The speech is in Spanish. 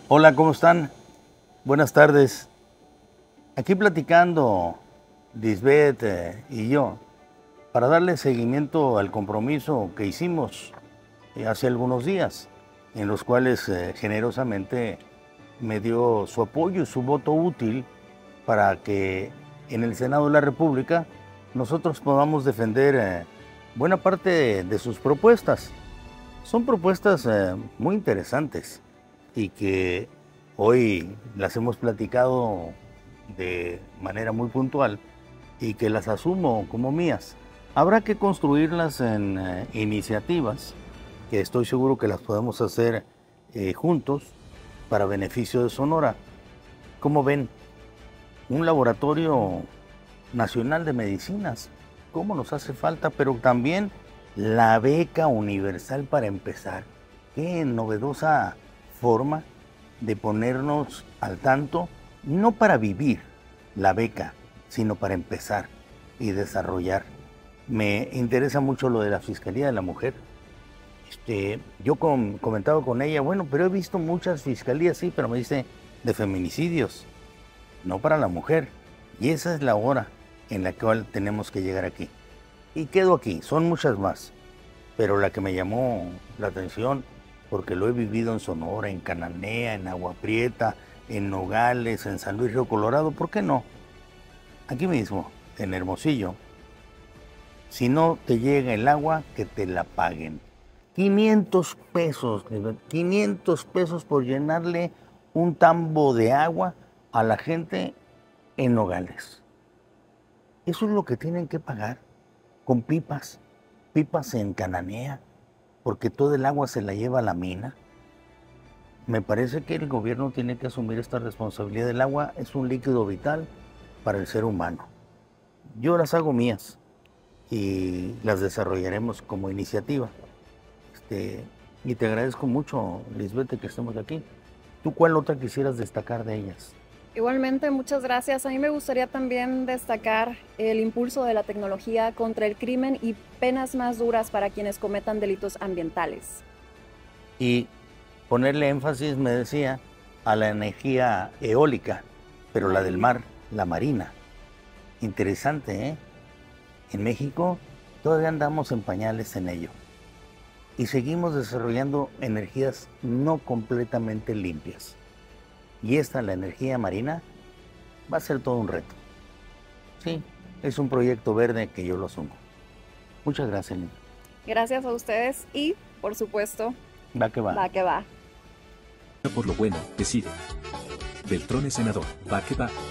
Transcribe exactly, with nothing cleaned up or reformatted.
Hola, ¿cómo están? Buenas tardes. Aquí platicando Lisbeth eh, y yo para darle seguimiento al compromiso que hicimos eh, hace algunos días, en los cuales eh, generosamente me dio su apoyo y su voto útil para que en el Senado de la República nosotros podamos defender eh, buena parte de, de sus propuestas. Son propuestas eh, muy interesantes y que hoy las hemos platicado de manera muy puntual y que las asumo como mías. Habrá que construirlas en eh, iniciativas que estoy seguro que las podemos hacer eh, juntos para beneficio de Sonora. Como ven, un laboratorio nacional de medicinas, cómo nos hace falta, pero también la beca universal para empezar. Qué novedosa forma de ponernos al tanto, no para vivir la beca, sino para empezar y desarrollar. Me interesa mucho lo de la Fiscalía de la Mujer. Este, yo com comentaba con ella, bueno, pero he visto muchas fiscalías, sí, pero me dice de feminicidios, no para la mujer. Y esa es la hora en la cual tenemos que llegar aquí. Y quedo aquí, son muchas más, pero la que me llamó la atención, porque lo he vivido en Sonora, en Cananea, en Agua Prieta, en Nogales, en San Luis Río Colorado, ¿por qué no? Aquí mismo, en Hermosillo, si no te llega el agua, que te la paguen. quinientos pesos, quinientos pesos por llenarle un tambo de agua a la gente en Nogales. Eso es lo que tienen que pagar, con pipas, pipas en Cananea, porque todo el agua se la lleva a la mina. Me parece que el gobierno tiene que asumir esta responsabilidad. Del agua es un líquido vital para el ser humano. Yo las hago mías y las desarrollaremos como iniciativa. Este, y te agradezco mucho, Lisbeth, que estemos aquí. ¿Tú cuál otra quisieras destacar de ellas? Igualmente, muchas gracias. A mí me gustaría también destacar el impulso de la tecnología contra el crimen y penas más duras para quienes cometan delitos ambientales. Y ponerle énfasis, me decía, a la energía eólica, pero la del mar, la marina. Interesante, ¿eh? En México todavía andamos en pañales en ello. Y seguimos desarrollando energías no completamente limpias. Y esta, la energía marina, va a ser todo un reto. Sí, es un proyecto verde que yo lo asumo. Muchas gracias, Lina. Gracias a ustedes y, por supuesto, Va que va. va que va. Por lo bueno, decide. Beltrones senador, va que va.